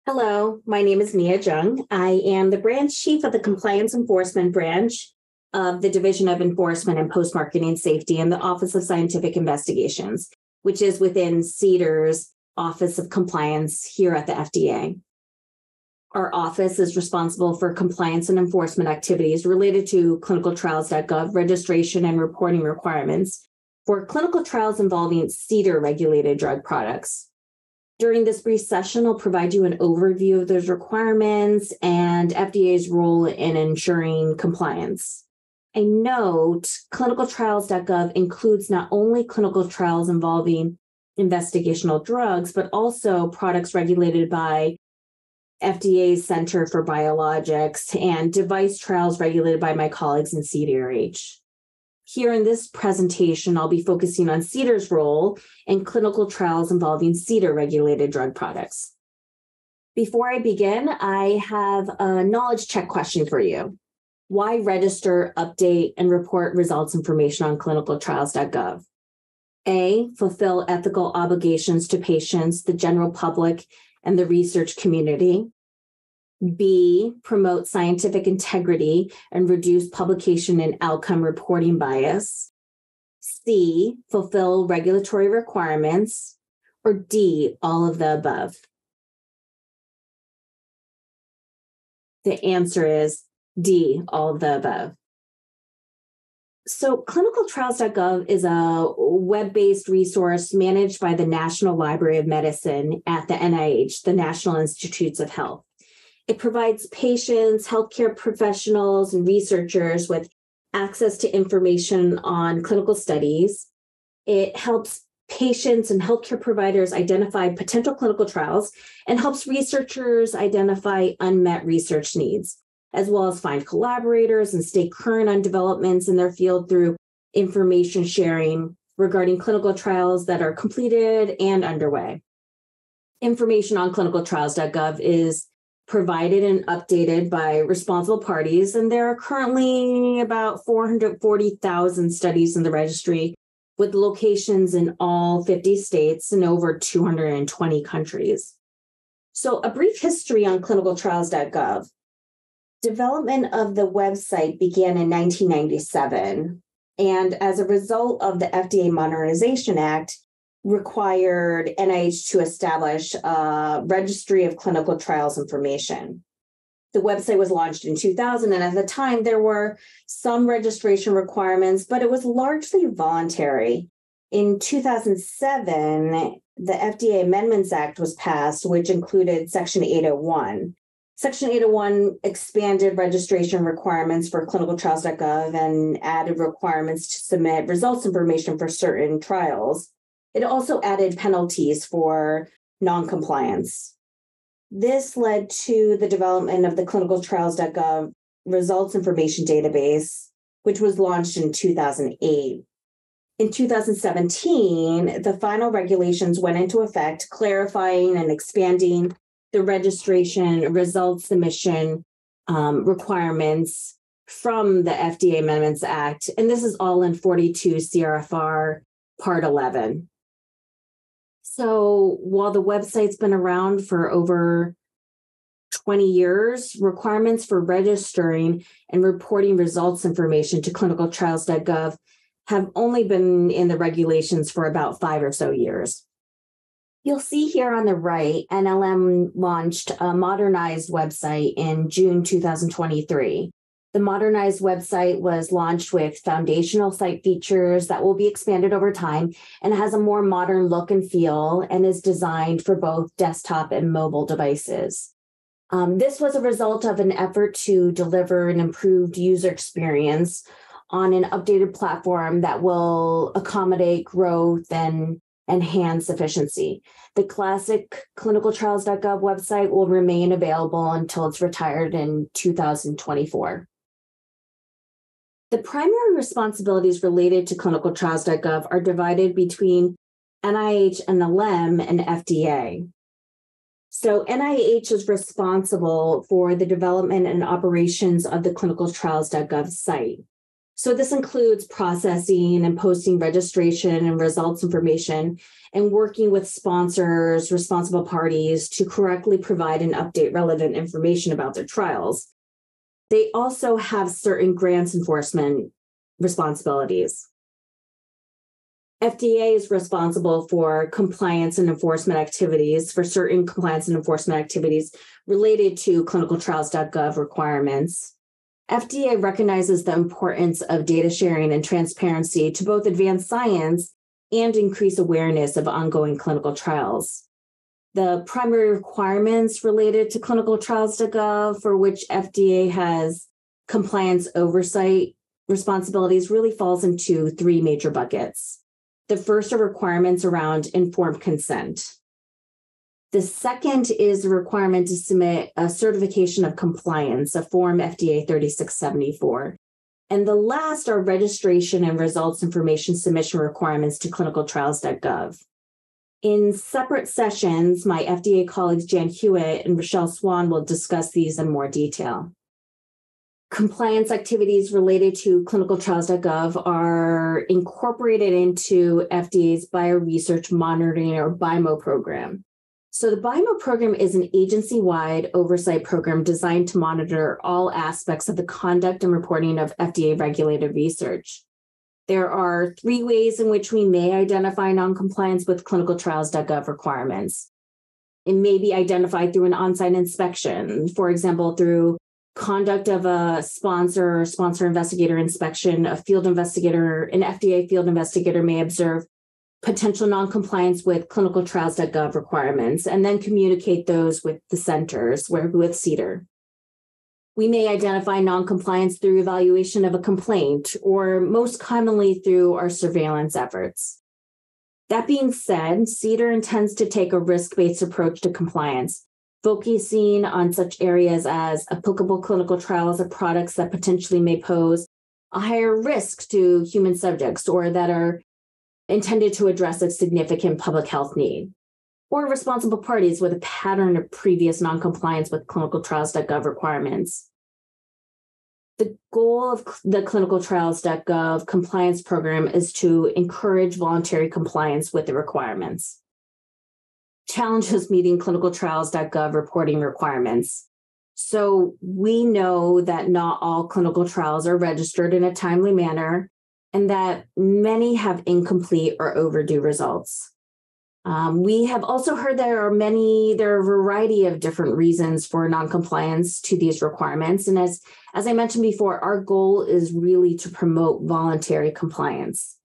Hello, my name is Mia Jung. I am the branch chief of the Compliance Enforcement Branch of the Division of Enforcement and Post-Marketing Safety in the Office of Scientific Investigations, which is within CDER's Office of Compliance here at the FDA. Our office is responsible for compliance and enforcement activities related to clinicaltrials.gov registration and reporting requirements for clinical trials involving CDER-regulated drug products. During this brief session, I'll provide you an overview of those requirements and FDA's role in ensuring compliance. A note, clinicaltrials.gov includes not only clinical trials involving investigational drugs, but also products regulated by FDA's Center for Biologics and device trials regulated by my colleagues in CDRH. Here in this presentation, I'll be focusing on CDER's role in clinical trials involving CDER-regulated drug products. Before I begin, I have a knowledge check question for you. Why register, update, and report results information on clinicaltrials.gov? A, fulfill ethical obligations to patients, the general public, and the research community. B, promote scientific integrity and reduce publication and outcome reporting bias. C, fulfill regulatory requirements. Or D, all of the above. The answer is D, all of the above. So clinicaltrials.gov is a web-based resource managed by the National Library of Medicine at the NIH, the National Institutes of Health. It provides patients, healthcare professionals, and researchers with access to information on clinical studies. It helps patients and healthcare providers identify potential clinical trials and helps researchers identify unmet research needs, as well as find collaborators and stay current on developments in their field through information sharing regarding clinical trials that are completed and underway. Information on clinicaltrials.gov is provided and updated by responsible parties, and there are currently about 440,000 studies in the registry with locations in all 50 states and over 220 countries. So a brief history on clinicaltrials.gov. Development of the website began in 1997, and as a result of the FDA Modernization Act, required NIH to establish a registry of clinical trials information. The website was launched in 2000, and at the time, there were some registration requirements, but it was largely voluntary. In 2007, the FDA Amendments Act was passed, which included Section 801. Section 801 expanded registration requirements for clinicaltrials.gov and added requirements to submit results information for certain trials. It also added penalties for noncompliance. This led to the development of the clinicaltrials.gov results information database, which was launched in 2008. In 2017, the final regulations went into effect, clarifying and expanding the registration results submission requirements from the FDA Amendments Act. And this is all in 42 CFR Part 11. So while the website's been around for over 20 years, requirements for registering and reporting results information to clinicaltrials.gov have only been in the regulations for about 5 or so years. You'll see here on the right, NLM launched a modernized website in June 2023. The modernized website was launched with foundational site features that will be expanded over time and has a more modern look and feel and is designed for both desktop and mobile devices. This was a result of an effort to deliver an improved user experience on an updated platform that will accommodate growth and enhance efficiency. The classic clinicaltrials.gov website will remain available until it's retired in 2024. The primary responsibilities related to clinicaltrials.gov are divided between NIH, NLM, and FDA. So NIH is responsible for the development and operations of the clinicaltrials.gov site. So this includes processing and posting registration and results information and working with sponsors, responsible parties to correctly provide and update relevant information about their trials. They also have certain grants enforcement responsibilities. FDA is responsible for compliance and enforcement activities for certain compliance and enforcement activities related to clinicaltrials.gov requirements. FDA recognizes the importance of data sharing and transparency to both advance science and increase awareness of ongoing clinical trials. The primary requirements related to clinicaltrials.gov, for which FDA has compliance oversight responsibilities, really falls into three major buckets. The first are requirements around informed consent. The second is a requirement to submit a certification of compliance, a Form FDA 3674. And the last are registration and results information submission requirements to clinicaltrials.gov. In separate sessions, my FDA colleagues Jan Hewitt and Rochelle Swan will discuss these in more detail. Compliance activities related to clinicaltrials.gov are incorporated into FDA's Bioresearch Monitoring, or BIMO program. So the BIMO program is an agency-wide oversight program designed to monitor all aspects of the conduct and reporting of FDA-regulated research. There are three ways in which we may identify noncompliance with clinicaltrials.gov requirements. It may be identified through an on-site inspection, for example, through conduct of a sponsor or sponsor investigator inspection. An FDA field investigator may observe potential noncompliance with clinicaltrials.gov requirements and then communicate those with the centers, with CDER. We may identify noncompliance through evaluation of a complaint, or most commonly through our surveillance efforts. That being said, CDER intends to take a risk-based approach to compliance, focusing on such areas as applicable clinical trials of products that potentially may pose a higher risk to human subjects or that are intended to address a significant public health need, or responsible parties with a pattern of previous noncompliance with clinicaltrials.gov requirements. The goal of the clinicaltrials.gov compliance program is to encourage voluntary compliance with the requirements. Challenges meeting clinicaltrials.gov reporting requirements. So we know that not all clinical trials are registered in a timely manner, and that many have incomplete or overdue results. We have also heard there are a variety of different reasons for noncompliance to these requirements. And as I mentioned before, our goal is really to promote voluntary compliance.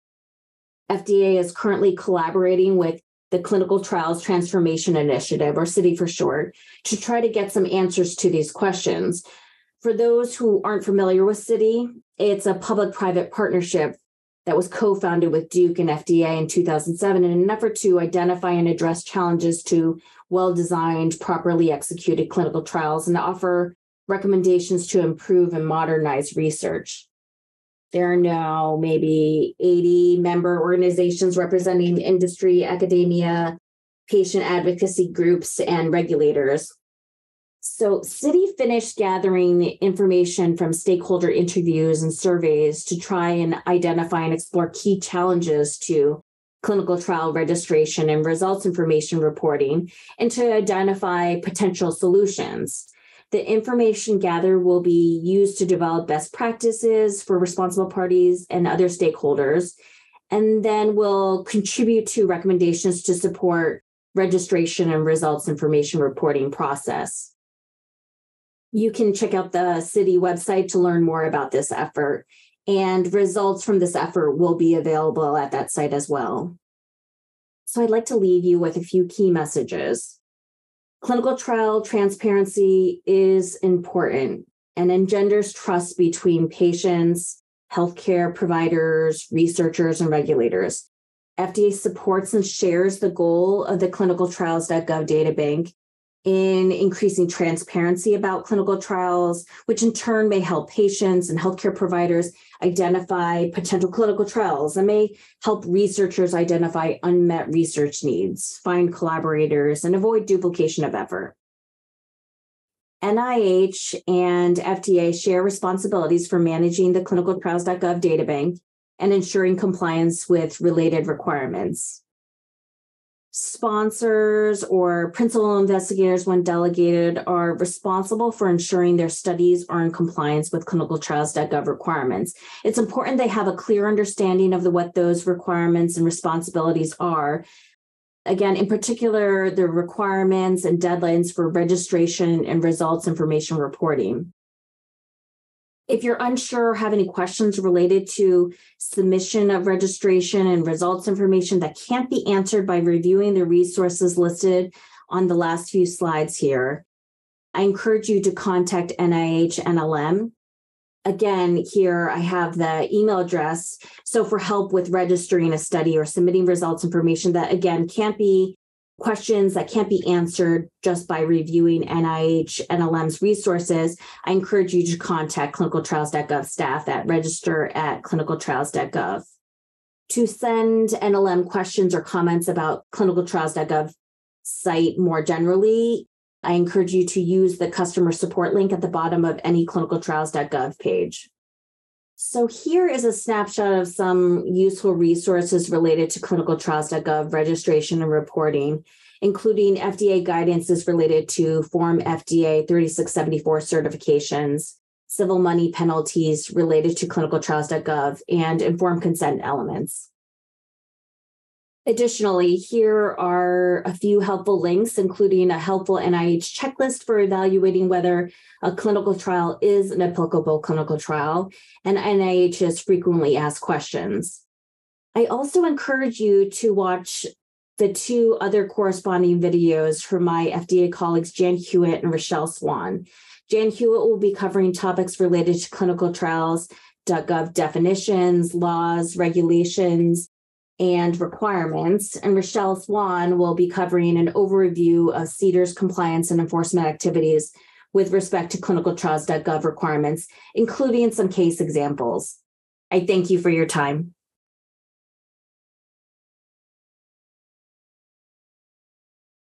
FDA is currently collaborating with the Clinical Trials Transformation Initiative, or CITI for short, to try to get some answers to these questions. For those who aren't familiar with CITI, it's a public-private partnership that was co-founded with Duke and FDA in 2007 in an effort to identify and address challenges to well-designed, properly executed clinical trials and offer recommendations to improve and modernize research. There are now maybe 80 member organizations representing industry, academia, patient advocacy groups, and regulators. So CITI finished gathering information from stakeholder interviews and surveys to try and identify and explore key challenges to clinical trial registration and results information reporting, and to identify potential solutions. The information gathered will be used to develop best practices for responsible parties and other stakeholders, and then will contribute to recommendations to support registration and results information reporting process. You can check out the CITI website to learn more about this effort, and results from this effort will be available at that site as well. So I'd like to leave you with a few key messages. Clinical trial transparency is important and engenders trust between patients, healthcare providers, researchers, and regulators. FDA supports and shares the goal of the clinicaltrials.gov databank in increasing transparency about clinical trials, which in turn may help patients and healthcare providers identify potential clinical trials and may help researchers identify unmet research needs, find collaborators, and avoid duplication of effort. NIH and FDA share responsibilities for managing the clinicaltrials.gov databank and ensuring compliance with related requirements. Sponsors or principal investigators, when delegated, are responsible for ensuring their studies are in compliance with clinicaltrials.gov requirements. It's important they have a clear understanding of what those requirements and responsibilities are. Again, in particular, the requirements and deadlines for registration and results information reporting. If you're unsure or have any questions related to submission of registration and results information that can't be answered by reviewing the resources listed on the last few slides here, I encourage you to contact NIH NLM. Again, here I have the email address. So for help with registering a study or submitting results information that, again, can't be questions that can't be answered just by reviewing NIH NLM's resources, I encourage you to contact clinicaltrials.gov staff at register@clinicaltrials.gov. To send NLM questions or comments about clinicaltrials.gov site more generally, I encourage you to use the customer support link at the bottom of any clinicaltrials.gov page. So here is a snapshot of some useful resources related to clinicaltrials.gov registration and reporting, including FDA guidances related to Form FDA 3674 certifications, civil money penalties related to clinicaltrials.gov, and informed consent elements. Additionally, here are a few helpful links, including a helpful NIH checklist for evaluating whether a clinical trial is an applicable clinical trial, and NIH's frequently asked questions. I also encourage you to watch the two other corresponding videos from my FDA colleagues, Jan Hewitt and Rochelle Swan. Jan Hewitt will be covering topics related to clinicaltrials.gov definitions, laws, regulations, and requirements, and Rochelle Swan will be covering an overview of CDER's compliance and enforcement activities with respect to clinicaltrials.gov requirements, including some case examples. I thank you for your time.